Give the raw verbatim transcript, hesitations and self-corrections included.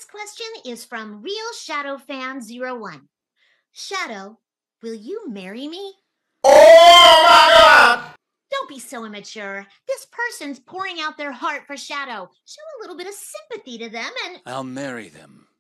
This question is from Real Shadow Fan zero one. Shadow, will you marry me? Oh my god! Don't be so immature. This person's pouring out their heart for Shadow. Show a little bit of sympathy to them and... I'll marry them.